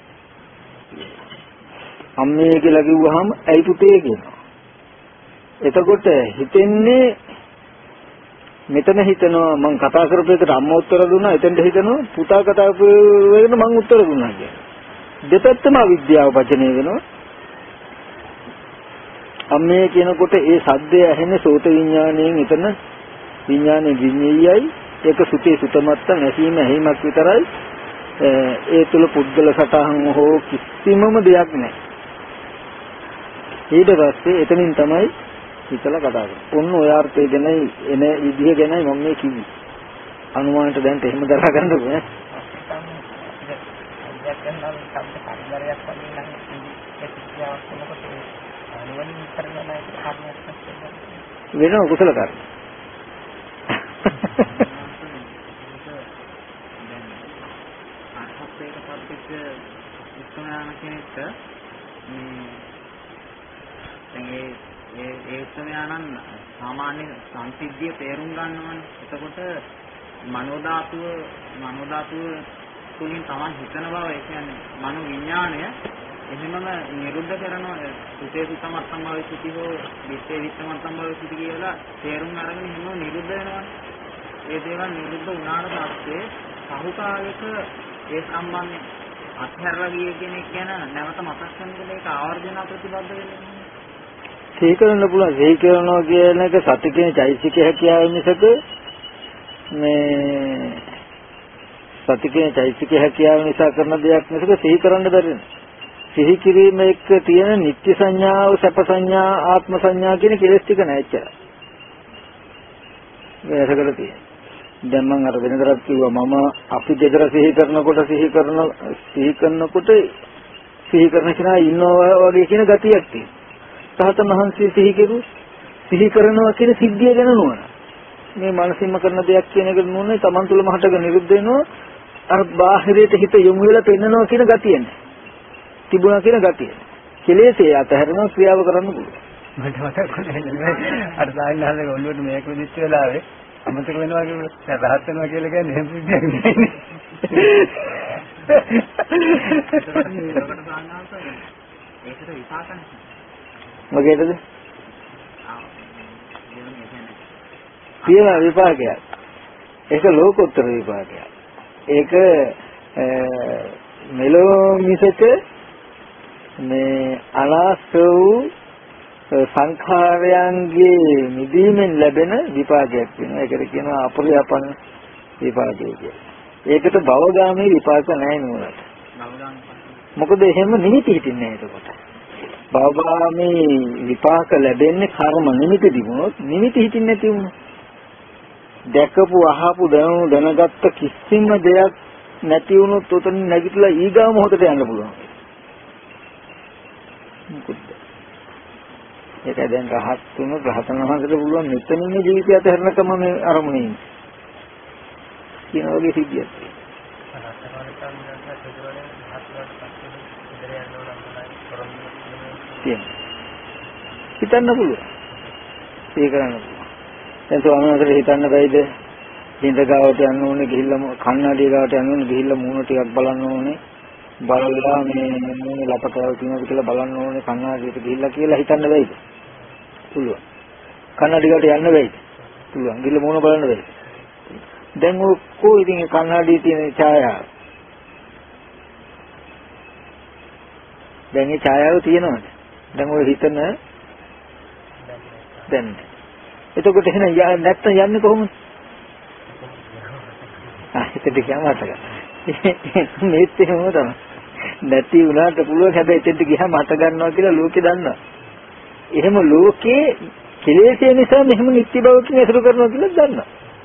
අම්මේ කියලා කිව්වහම ඇයි පුතේ කියනවා. එතකොට හිතෙන්නේ මෙතන හිතනවා මං කතා කරපු එකට අම්මා උත්තර දුන්නා එතෙන්ද හිතනවා පුතා කතා කරපු එකට මං උත්තර දුන්නා කියලා. දෙපැත්තම අවිද්‍යාව වචනය වෙනවා. අම්මේ කියනකොට ඒ සද්දය ඇහෙන්නේ සෝත විඥාණයෙන් එතන විඥානේ විඤ්ඤයයි ඒක සුතේ සුතමත්ත නැසීම ඇහිමක් විතරයි. ඒ තුල පුද්ගල සටහන් හෝ කිසිමම දෙයක් නැහැ. ඊට පස්සේ එතනින් තමයි හිතලා කතා කරන්නේ. ඔන්න ඔය අර්ථය ගැනයි එන විදිහ ගැනයි මම මේ කිව්වේ. අනුමානට දැන් එහෙම දරා ගන්න බෑ. වෙන කුසල කර්ම. ඒ ඒ උත්තරයන්න් සාමාන්‍ය සංසිද්ධිය තේරුම් ගන්නවනේ. එතකොට මනෝ ධාතුව මනෝ ධාතුව තුලින් තමයි හිතන බව ඒ කියන්නේ මනෝ විඥාණය එහෙමම නිරුද්ධ කරනවා. සුතේ සුතමත්තම් භව සිටි හෝ විත්තේ විත්තමත්තම් භව සිටි කියලා තේරුම් අරගෙන එහෙම නිරුද්ධ වෙනවා. ඒ දේවල් නිරුද්ධ වුණාට පස්සේ සහුකාලයක ඒ සම්බන්ධයෙන් අත්හැරලා ගිය කෙනෙක් ගැන නැවත මතක් කරනකොට ඒක ආවර්ජන ප්‍රතිබද්ධ වෙන්නේ. සිහි කරන්න පුළුවන්. සිහි කරනවා කියන එක සති කියන චෛසික හැකියාව මිසක මේ සති කියන චෛසික හැකියාව නිසා කරන දෙයක් මිසක සිහි කරන්න බැරි නෑ. සිහි කිරීම එක්ක තියෙන නිත්‍ය සංඥාව, සැප සංඥා, ආත්ම සංඥා කියන කෙලෙස් ටික නෑ එච්චර. මේකකට තියෙන. දැන් මම අර වෙනදරත් කිව්වා මම අපි දෙදර සිහි කරනකොට සිහි කරන සිහි කරනකොට සිහි කරන කෙනා ඉන්නවා වගේ කියන ගතියක් තියෙනවා. සහතම මහන්සිය සිහි කරු සිහි කරනවා කියන සිද්ධිය ගැන නුවණ. මේ මානසිකම කරන දෙයක් කියන එක නුවණ තමන් තුළම හටගෙන නිරුද්ධ වෙනවා. අර බාහිරයට හිත යොමු වෙලා පෙන්නනවා කියන ගතිය නෑ. තිබුණා කියන ගතිය. කෙලෙසේ අතහැරන ක්‍රියාව කරන්න පුළුවන්. මට මතක නැහැ. අර සායනහලක ඔළුවට මේක විදිහට වෙලාවේ අමතක වෙනවා කියන්නේ රහත් වෙනවා කියලා කියන්නේ එහෙම විදියක් නෙවෙයි. ඒකට විපාකනේ. මොකේදද? තියෙන විපාකයක්. ඒක ලෝකෝත්තර විපාකයක්. ඒක මෙලෝ මිසක මේ අනාස්ත වූ සංඛාරයන්ගේ නිදීමෙන් ලැබෙන විපාකයක් වෙනවා. ඒකට කියනවා අපරියපන විපාකය කියලා. ඒකට භවගාමී විපාක නැහැ නුනට. මොකද එහෙම නිමිති හිටින්නේ නැහැ එතකොට. භවගාමී විපාක ලැබෙන්නේ කර්ම නිමිති තිබුණොත් නිමිති හිටින්නේ නැති වුණා. දැකපු අහපු දැනුණු දැනගත්ත කිසිම දෙයක් නැති වුණොත් උතන නැගිටලා ඊගාව මොහොතට යන්න පුළුවන්. ඒක දැන් රහත් තුන රහතන් වහන්සේට පුළුවන් මෙතනින් මේ ජීවිතය අතහැරනකම මේ අරමුණේ ඉන්නේ. කියන වගේ සිද්ධියක් තියෙනවා. හිතන්න පුළුවන්. ඒක කරන්න පුළුවන්. දැන් ස්වාමීන් වහන්සේට හිතන්න බැයිද? හිඳ ගාවට යන්න ඕනේ ගිහිල්ලා කන්නඩිය ගාවට යන්න ඕනේ ගිහිල්ලා මූණ ටිකක් බලන්න ඕනේ. බලලා මේ මූණේ ලපටවල් තියෙනවද කියලා බලන්න ඕනේ කන්නඩියට ගිහිල්ලා කියලා හිතන්න බැයිද? පුළුවන්. කන්නඩියට යන්න බැයිද? පුළුවන්. ගිහිල්ලා මූණ බලන්න බැයිද? දැන් ඔක්කො ඉතින් කන්නඩියේ තියෙන ඡායාව. දැන් ඒ ඡායාව තියෙනවද? දැන් ඔය හිතන දැන් එතකොට එහෙනම් නැත්තම් යන්නේ කොහොමද? ආ හිතට ගියාම අතක. මේත් එහෙම තමයි. නැති වුණාට පුළුවන් හැබැයි එතෙන්ට ගියාම අත ගන්නවා කියලා ලෝකේ දන්නවා. එහෙම ලෝකේ කෙලෙස් නිසා මෙහෙම නිත්‍ය බවකින් ඇසුරු කරනවා කියලා දන්නවා.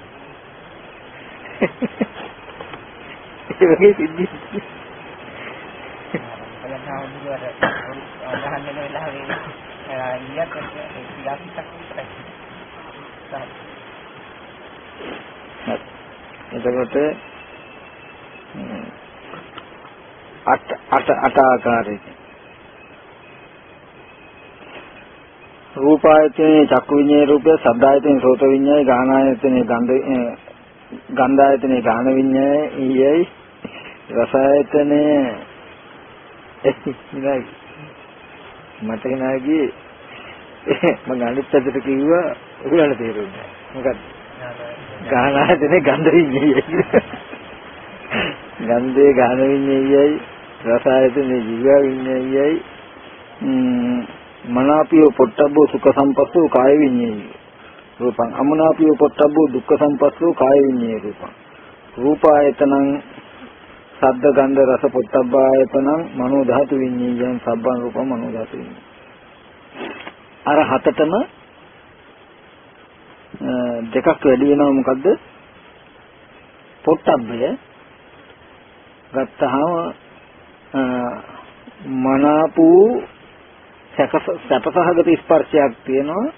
ඒ වගේ සිද්ධි. එතකොට අට අට අට ආකාරයකින් රූපායතනේ චක්කු විඤ්ඤාය රූපය, සද්ධායතනේ සෝත විඤ්ඤාය, ගාහනායතනේ ගන්ධ ගන්ධායතනේ ගාහන විඤ්ඤාය, ඊයයි රසායතනේ ඉතින් මතක නැගී මම අනිත් පැත්තට කිව්වා ඔයගොල්ලන්ට තේරෙන්නේ මොකක්ද? ගාහනායතනේ ගන්ධ විඤ්ඤායයි. ගන්ධේ ගාහන විඤ්ඤායයි, රසායතනේ ජීව විඤ්ඤායයි, මනාපියෝ පොට්ටබ්බෝ සුඛ සම්පස්සෝ කාය විඤ්ඤායයි. රූපං අමනාපියෝ පොට්ටබ්බෝ දුක්ඛ සම්පස්සෝ කාය විඤ්ඤාය රූපං. රූපායතනං සද්ද ගන්ධ රස පොට්ටබ්බායතනං මනෝ ධාතු විඤ්ඤායං සබ්බං රූපං මනෝ ධාතු විඤ්ඤාය. අර හතටම දෙකක් වැඩි වෙනවා මොකද්ද? පොට්ටබ්බය ගත්තහම මනාපූ සැපසහගත ස්පර්ශයක් තියෙනවා,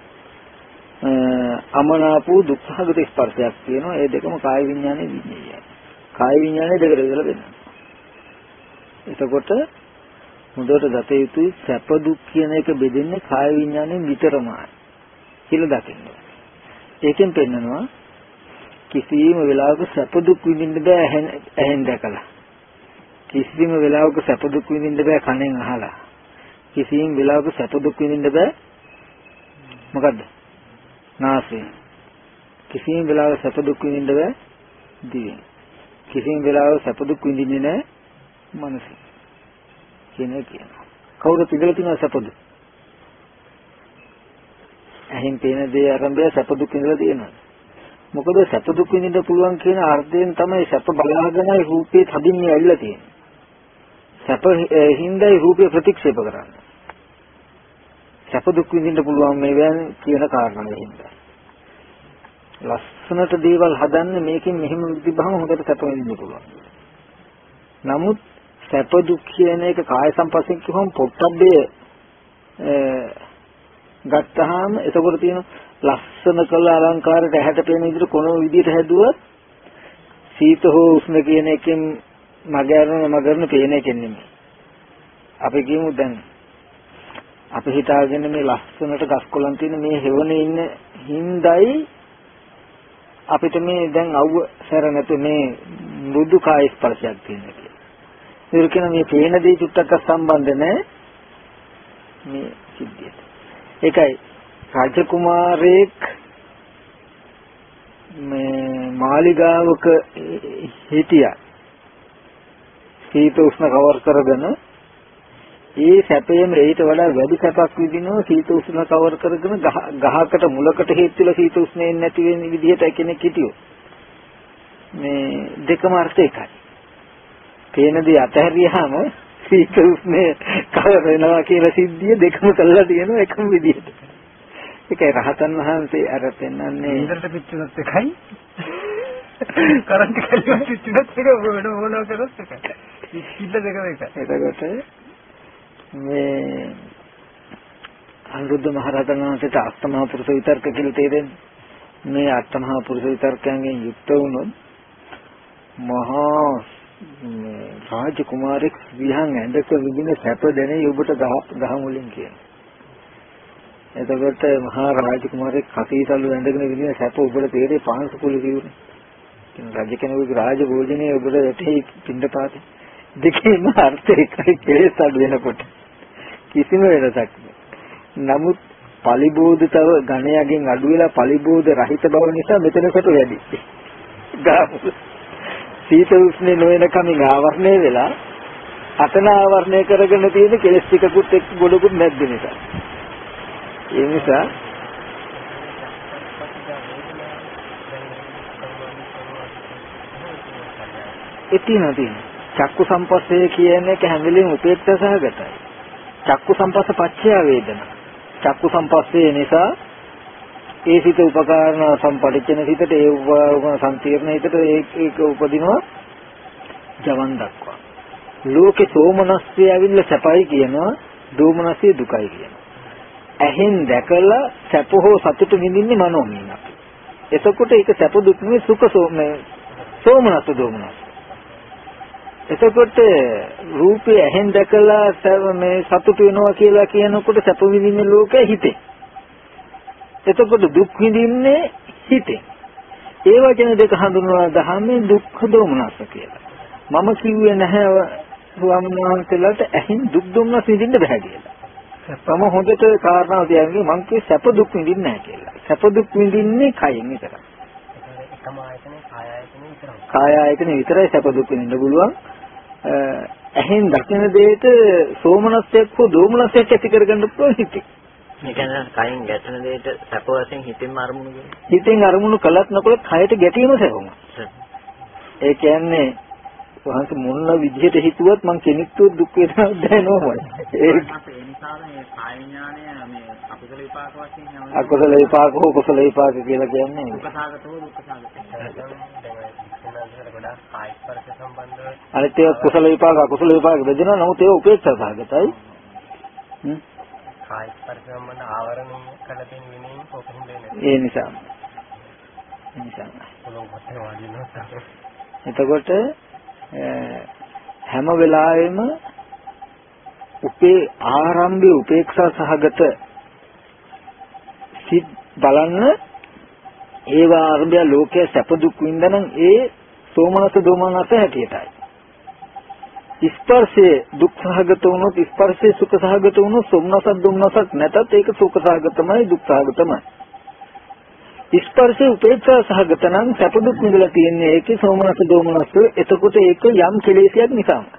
අමනාපූ දුක්ඛගත ස්පර්ශයක් තියෙනවා. ඒ දෙකම කාය විඥානයේ විඤ්ඤායයි. කාය විඥානයේ දෙකට බෙදලා දෙන්නවා. එතකොට මුදවට ගත යුතුයි සැප දුක් කියන එක බෙදෙන්නේ කාය විඥානයෙන් විතරමයි කියලා දකින්න. ඒකෙන් පෙන්නනවා කිසිම වෙලාවක සැප දුක් විඳින්න බෑ ඇහෙන් දැකලා. කිසිම වෙලාවක සැප දුක් විඳින්න බෑ කනෙන් අහලා. කිසිම වෙලාවක සැප දුක් විඳින්න බෑ මොකද්ද? නාසයෙන්. කිසිම වෙලාවක සැප දුක් විඳින්න බෑ දිවෙන්. කිසිම වෙලාවක සැප දුක් විඳින්නේ නැහැ මනසෙන්. කියන එක කියනවා. කවුරුත් ඉඳලා තියෙනවා සැප දුක්. ඇහෙන් පේන දේ ආරම්භය සැප දුක් ඉඳලා තියෙනවා. මොකද සැප දුක් විඳින්න පුළුවන් කියන අර්ථයෙන් තමයි සැප බලාගෙනයි රූපේ තදින්නේ ඇවිල්ලා තියෙන්නේ. සැප හිඳයි රූපේ ප්‍රතික්ෂේප කරන්නේ. සැප දුක් විඳින්න පුළුවන් මේවෙන් කියන කාරණාවෙන් හින්දා. ලස්සනට දේවල් හදන්නේ මේකෙන් මෙහෙම විදිහම හොඳට සැප විඳින්න පුළුවන්. නමුත් සැප දුක් කියන එක කාය සංපස්සෙන් කිව්වම පොට්ටබ්බේ ගත්තාම එතකොට තියෙන ලස්සන කළ අලංකාරයට ඇහැට පේන විදිහට කොන විදිහට හැදුවත් සීත හෝ උෂ්ණ කියන එකෙන් මගහැරන මගහැරන පේන එකෙන් නෙමෙයි. අපි කියමු දැන් අපි හිතාගෙන මේ ලස්සනට ගස් කොළන් තියෙන මේ හෙවණේ ඉන්න හිඳයි අපිට මේ දැන් අවුව සැර නැතු මේ මෘදු කාය ස්පර්ශයක් තියෙන කියලා. ඒක කියන මේ පේන දේ චුට්ටක් සම්බන්ධ නැහැ මේ සිද්ධියට. ඒකයි රාජකුමාරයෙක් මේ මාලිගාවක හිටියා. සීත උෂ්ණ කවර් කරගෙන ඒ සැපේම ඊට වඩා වැඩි සැපක් විඳිනවා සීත උෂ්ණ කවර් කරගෙන ගහකට මුලකට හේතුලා සීත උෂ්ණයෙන් නැති වෙන විදිහට කෙනෙක් හිටියෝ. මේ දෙකම අර්ථ එකයි. පේන දේ අතහැරියාම සීත උෂ්ණේ කවර වෙනවා කියලා සිද්ධිය දෙකම කළා තියෙනවා එකම විදිහට. ඒකයි රහතන් වහන්සේ අර පෙන්වන්නේ ඉන්දරට පිච්චුනත් එකයි කරන්ට් කලියක් පිච්චුනත් එක වෙන මොනවා කරත් එකයි. සිද්ධ දෙකම එකයි. එතකොට මේ අනුරුද්ධ මහරහතන් වහන්සේට අෂ්ටමහා පුරුෂ විතර්ක කියලා තේරෙන්නේ. මේ අෂ්ටමහා පුරුෂ විතර්කයෙන් යුක්ත වුණොත් මහා රාජකුමාරෙක් විහං ඇඳක විදින සැප දැනේ ඔබට ගහ මුලින් කියනවා. එතකොට මහා රාජකුමාරයෙක් කසීතලු ඇඳගෙන විදින සැප ඔබට තේරෙයි පාංශ කුල කිව්වනේ. කියන රජ කෙනෙකුගේ රාජ භෝජනයේ ඔබට ඇටි පින්ඩපාතේ දෙකේම අර්ථ එකයි කෙලෙස් අඩු වෙනකොට කිසිම වෙනසක් නෑ. නමුත් පලිබෝධතව ඝණයගෙන් අඩු වෙලා පලිබෝධ රහිත බව නිසා මෙතනකට වැඩි. ගාමු සීත උෂ්ණේ නොවන කමින් ආවරණය වෙලා අතන ආවරණය කරගෙන තියෙන කෙලෙස් ටිකකුත් එක්ක ගොඩකුත් නැද්ද නිසා. ඒ නිසා එතින තියෙන චක්කු සම්පස්සේ කියන එක හැම වෙලෙම උපේක්ෂා සහගතයි. චක්කු සම්පස්ස පච්චය වේදනා. චක්කු සම්පස්සේ නිසා ඒ සිත උපකාරණ සම්පටිච්චන සිතට ඒ උප සංකීර්ණ හිතට ඒක උපදිනවා ජවන් දක්වා. ලෝකේ සෝමනස්ය ඇවිල්ලා සැපයි කියනවා, දෝමනස්ය දුකයි කියනවා. ඇහෙන් දැකලා සැප හෝ සතුට විඳින්නේ මනෝමීන. එතකොට ඒක සැප දුක් නෙවෙයි සුඛ සෝමනස් සෝමනස් දෝමනස්. එතකොට රූපේ ඇහෙන් දැකලා මේ සතුට වෙනවා කියලා කියනකොට සැප විඳින්නේ ලෝකයේ හිතේ. එතකොට දුක් විඳින්නේ හිතේ. ඒ වචන දෙක හඳුන්වලා දහමේ දුක්ඛ දෝමනස් කියලා. මම කිව්වේ නැහැ ස්වාමීන් වහන්සේලාට ඇහෙන් දුක් දෝමනස් විඳින්න බෑ කියලා. මම හොඳට කාරණාව කියන්නේ මං කියේ සැප දුක් විඳින්නේ නැහැ කියලා. සැප දුක් විඳින්නේ කයෙන් විතරයි. එකම ආයතනේ කාය ආයතනේ විතරයි. කාය ආයතනේ විතරයි සැප දුක් විඳින්න පුළුවන්. ඇහෙන් දකින දෙයට සෝමනස්යක් හෝ දෝමනස්යක් ඇති කරගන්න පුළුවන් හිතේ. ඒ කියන්නේ කයින් ගැටෙන දෙයට සැප වශයෙන් හිතෙන්ම අරමුණු කරනවා. හිතෙන් අරමුණු කළත් නොකළත් කයට ගැටීම සැපම. ඒ කියන්නේ වහන්ස මොන විදිහට හිතුවත් මං කෙනෙක්ට දුක් වේදනාවක් දැනෙනවමයි. ඒ නිසා මේ කාය ඥානය මේ අකුසල විපාක වශයෙන් යනවා. අකුසල විපාක හෝ කුසල විපාක කියලා කියන්නේ දුක්ඛසාගත හෝ දුක්ඛසාගත. කාය ස්පර්ශ සම්බන්ධව අනිත් ඒ කුසල විපාක අකුසල විපාක බෙදෙනවා. නමුත් ඒක උපේක්ෂා සහගතයි. හ්ම්. කාය ස්පර්ශ සම්බන්ධ ආවරණය කළ දෙන විනයෙන් කොහොමද වෙන්නේ? ඒ නිසා. ඒ නිසා. එතකොට හැම වෙලාවෙම උපේ ආරම්භයේ උපේක්ෂා සහගත සිත් බලන්න ඒව ආරම්භය ලෝකයේ සැප දුක් විඳනනම් ඒ සෝමනස දෝමනස හැටියටයි. ස්පර්ශයේ දුක් සහගත වුණොත් ස්පර්ශයේ සුඛ සහගත වුණොත් සෝමනස දෝමනසක් නැතත් ඒක සුඛ සහගතමයි දුක් සහගතමයි. ස්පර්ශයේ උපේක්ෂා සහගත නම් සැප දුක් විඳලා තියෙන්නේ ඒකේ සෝමනස දෝමනස. එතකොට ඒක යම් කෙලෙසයක් නිසාමයි.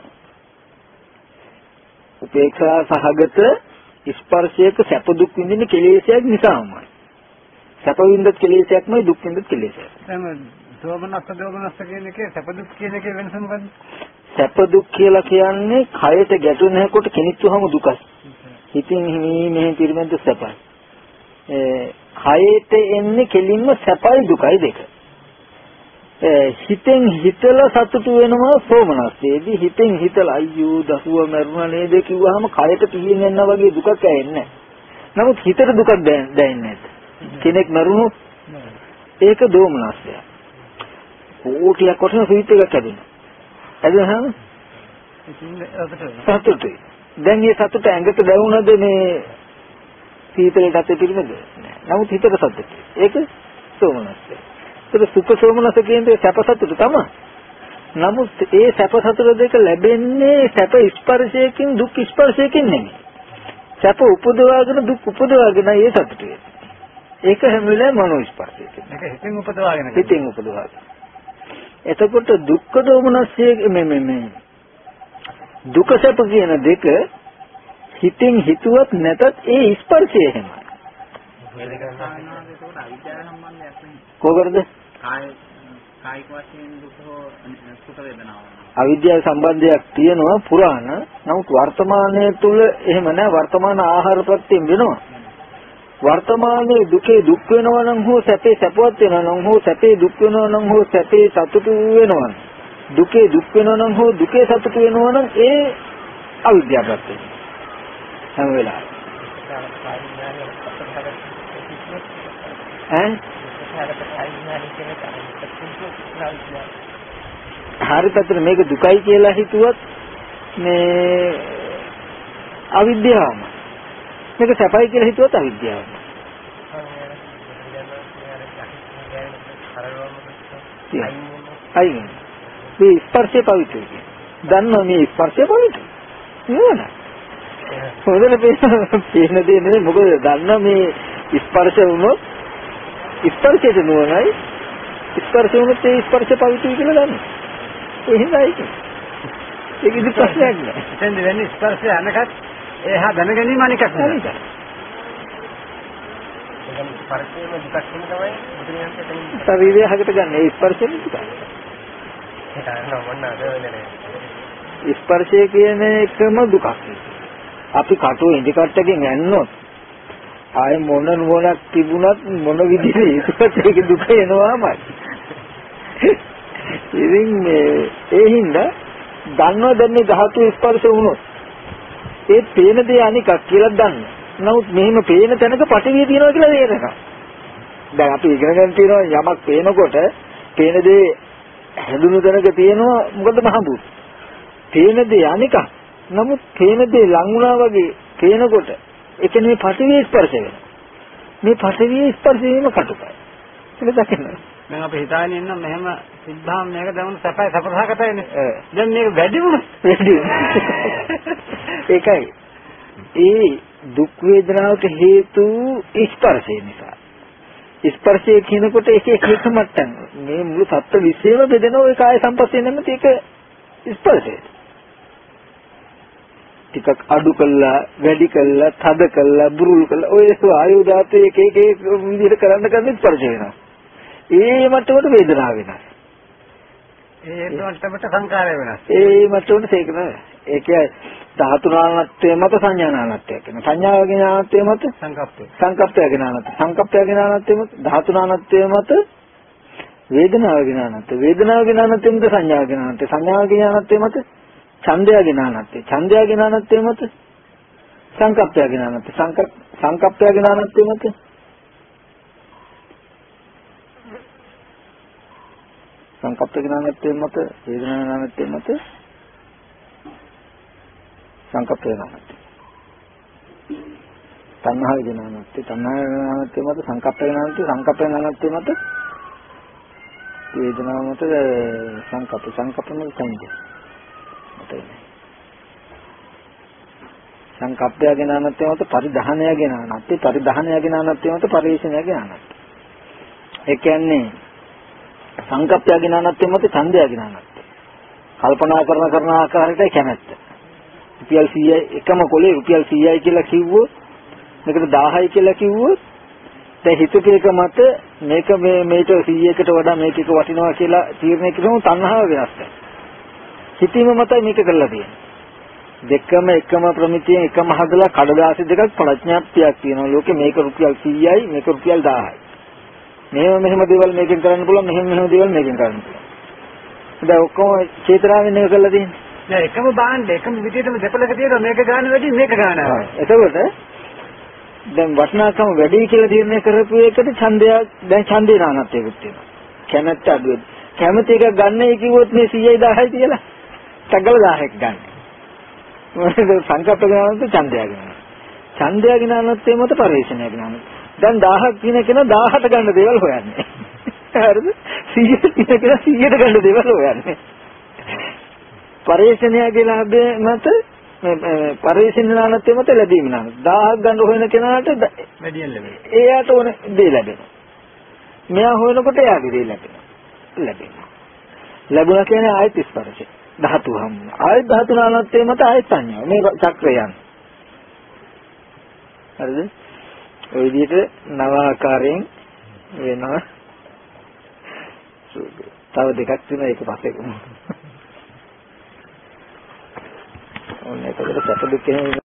උපේක්ෂා සහගත ස්පර්ශයක සැප දුක් විඳින කෙලෙසයක් නිසාමයි. සැප විඳත් කෙලෙසයක්මයි දුක් විඳත් කෙලෙසයක්. දැන් දෝමනස දෝමනස කියන එකේ සැප දුක් කියන එකේ වෙනස මොකද්ද? සැප දුක් කියලා කියන්නේ කයට ගැටුණේකොට කෙනිච්චුවම දුකයි. හිතින් හිමී මෙහෙ පිරිමැද්ද සැපයි. ඒ කයට එන්නේ කෙලින්ම සැපයි දුකයි දෙක. හිතෙන් හිතලා සතුටු වෙනවා සෝමනස්සේදී. හිතෙන් හිතලා අයියෝ දසුව මරුණා නේද කිව්වහම කයට පිහින් එනවා වගේ දුකක් ඇෙන්නේ නැහැ. නමුත් හිතට දුකක් දැනෙන්නේ නැහැ. කෙනෙක් මරුණොත් ඒක දෝමනස්සය. ඕටියක් වටන සුවිත් එකක් ඇදුණා. ඇදුනහම සතුටුයි. දැන් මේ සතුට ඇඟට දැනුණද මේ සීතලට අත පිළිමද? නමුත් හිතට සතුටුයි. ඒක සෝමනස්සය. ඒක සුඛ සෝමනස කියන්නේ සැප සතුට තමයි. නමුත් ඒ සැප සතුට දෙක ලැබෙන්නේ සැප ස්පර්ශයකින් දුක් ස්පර්ශයකින් නෙමෙයි. සැප උපදවාගෙන දුක් උපදවාගෙන ඒ සතුට වෙන්නේ. ඒක හැම වෙලාවෙම මනෝ ස්පර්ශයකින්. ඒක හිතෙන් උපදවාගෙන. හිතෙන් උපදවාගෙන. එතකොට දුක්ඛ දෝමනස්සේ මේ මේ මේ දුක සැප කියන දෙක හිතෙන් හිතුවත් නැතත් ඒ ස්පර්ශය එහෙමයි. කොහොමද? කාය කායික වශයෙන් දුක හෝ සුඛ වේදනාව. අවිද්‍යාව සම්බන්ධයක් තියෙනවා පුරාණ. නමුත් වර්තමානයේ තුල එහෙම නැහැ. වර්තමාන ආහාර ප්‍රත්‍යයෙන් වෙනවා. වර්තමානයේ දුකේ දුක් වෙනවා නම් හෝ සැපේ සැපවත් වෙනවා නම් හෝ සැපේ දුක් වෙනවා නම් හෝ සැපේ සතුටු වෙනවා. දුකේ දුක් වෙනවා නම් හෝ දුකේ සතුටු වෙනවා නම් ඒ අවිද්‍යාව ප්‍රත්‍යය. හැම වෙලාවෙම ඈ හරි පැත්තට මේක දුකයි කියලා හිතුවත් මේ අවිද්‍යාවම. මේක සැපයි කියලා හිතුවත් අවිද්‍යාවම. අයින්. මේ ස්පර්ශය පවිත්‍රයි. දන්නවා මේ ස්පර්ශය පවිත්‍රයි. නේද? හොඳට පේන දේ නෙමෙයි මොකද දන්නා මේ ස්පර්ශ වුණොත් ස්පර්ශයට නුවණයි ස්පර්ශ වුණොත් ඒ ස්පර්ශ පවිත්‍රයි කියලා දන්නවා. එහෙමයි. ඒක ඉතින් ප්‍රශ්නයක් නෑ. එතෙන්ද වෙන්නේ ස්පර්ශය අනකත් එහා දැනගැනීම අනිකක් නෙවෙයි. ඒකම ස්පර්ශයම දුකක් වෙන තමයි මුද්‍රණයන්ට තනින්. ශරීරය හකට ගන්න ඒ ස්පර්ශයෙන් දුක. ඒක නෝ මොනවාද වෙන්නේ? ස්පර්ශය කියන එකම දුකක්. අපි කටුව ඉඳි කට්ටකින් ඇන්නොත් ආයේ මොන නුවණක් තිබුණත් මොන විදිහේ ඒක දුක එනවාමයි. ඉතින් මේ ඒ හින්දා දන්නවා දැන් මේ ධාතු ස්පර්ශ වුණොත් ඒ පේන දේ අනිකක් කියලා දන්න. නමුත් මෙහෙම පේන තැනක පටිවිය තියෙනවා කියලා තේරෙනවා. දැන් අපි ඉගෙන ගන්න තියෙනවා යමක් පේනකොට පේන දේ හැදුණු තැනක තියෙනවා මොකද මහඹු. පේන දේ අනිකක්. නමුත් පේන දේ ලං වුණා වගේ පේනකොට එතන මේ පටිවිය ස්පර්ශ වෙනවා. මේ පටිවිය ස්පර්ශ වීම කටුකයි. ඒක දකින්න. දැන් අපි හිතාගෙන ඉන්න මෙහෙම සිද්ධාම් මේක දැන් සැපයි සපසහකටයිනේ. දැන් මේක වැඩි වුණා. වැඩි. ඒකයි. ඒ දුක් වේදනාවට හේතු ස්පර්ශය නිසා. ස්පර්ශය කියනකොට ඒක එක එක මට්ටම්. මේ මුළු සත්ත්ව විශ්වයම බෙදෙන ওই කාය සම්පස්සේ නැමෙති ඒක ස්පර්ශය. ටිකක් අඩු කළා, වැඩි කළා, තද කළා, බුරුල් කළා. ඔය ආයු ධාතු එක එක එක විදිහට කරන්න කරන ස්පර්ශ වෙනවා. ඒ මට්ටමට වේදනාව වෙනස්. ඒ මට්ටමට සංකාරය වෙනස්. ඒ මට්ටමට ඒක නෑ. ඒ කියන්නේ ධාතු නානත්වයේ මත සංඥා නානත්වයක් වෙනවා. සංඥාවගේ නානත්වයේ මත සංකප්පය. සංකප්පයගේ නානත්වය. සංකප්පයගේ නානත්වයේ මත ධාතු නානත්වයේ මත වේදනාවගේ නානත්වය. වේදනාවගේ නානත්වයේ මත සංඥාවගේ නානත්වය. සංඥාවගේ නානත්වයේ මත ඡන්දයගේ නානත්වය. ඡන්දයගේ නානත්වයේ මත සංකප්පයගේ නානත්වය. සංකප්ප සංකප්පයගේ නානත්වයේ මත සංකප්ප ඥානත්වයෙන් මත වේදනා ඥානත්වයෙන් මත සංකප්ප ඥානත්වය තණ්හා ඥානත්වය තණ්හා ඥානත්වයෙන් මත සංකප්ප ඥානත්වය සංකප්ප ඥානත්වයෙන් මත වේදනාව මත සංකප්ප සංකප්පම සංජය සංකප්පය ඥානත්වයෙන් මත පරිධානය ඥානත්වය පරිධානය ඥානත්වයෙන් මත පරිේශණය ඥානත්වය ඒ කියන්නේ සංකප්පය ඥානත්වයෙන් මත ඡන්දය ඥානත්වය. කල්පනා කරන කරන ආකාරයටයි කැමැත්ත. රුපියල් සීයයි එකම කොලේ රුපියල් සීයයි කියලා කිව්වොත් මේකට දහයයි කියලා කිව්වොත් දැන් හිතපේක මත මේක මේ මේට සීයකට වඩා මේක එක වටිනවා කියලා තීරණය කිරීම තණ්හාව වෙනස් වෙනවා. හිතීම මතයි මේක කරලා තියෙන්නේ. දෙකම එකම ප්‍රමිතියෙන් එකම හදලා කඩදාසි දෙකක් ප්‍රඥාප්තියක් තියෙනවා. ලෝකේ මේක රුපියල් සීයයි මේක රුපියල් දහයයි. මෙහෙම මෙහෙම දේවල් මේකෙන් කරන්න පුළුවන් මෙහෙම මෙහෙම දේවල් මේකෙන් කරන්න පුළුවන්. දැන් ඔක්කොම චේතනාවෙන් එක කරලා තියෙන්නේ. නෑ එකම බාණ්ඩ එකම විදිහටම දෙපළක තියෙනවා මේක ගන්න වැඩි මේක ගන්න. එතකොට දැන් වටිනාකම වැඩි කියලා තීරණය කරපු එකට ඡන්දය දැන් ඡන්දේ නානත්වයකුත් තියෙනවා. කැමැත්ත අඩුයි. කැමැති එකක් ගන්නයි කිව්වොත් මේ සීයයි දහයයි කියලා තගල දහයක් ගන්න. මොකද සංකප්ප ගන්නත් ඡන්දය ගන්නවා. ඡන්දය ගන්නත් එමෙත පරිශ්‍රණය ගන්නවා. දැන් දහයක් කියන කෙනා දහයට ගන්න දේවල් හොයන්නේ. හරිද? සීයට කියන කෙනා සීයට ගන්න දේවල් හොයන්නේ. පරිශ්‍රණයගේ ලාභය මත පරිශ්‍රණනානත් මත ලැබීම නාන. දහයක් ගන්න හොයන කෙනාට වැඩියෙන් ලැබෙනවා. එයාට ඕන දේ ලැබෙනවා. මෙයා හොයනකොට එයාගේ දේ ලැබෙනවා. ලැබෙනවා. ලැබුණා කියන්නේ ආයත ස්පර්ශය. ධාතු හම්. ආයත ධාතු නානත් මත ආයත සංඥා. මේ චක්‍රය යන. හරිද? ඔය විදිහට නව ආකාරයෙන් වෙනවා. තව දෙකක් තියෙනවා ඒක පස්සේ කොහොමද? ඔන්න ඒකට සැප දුක්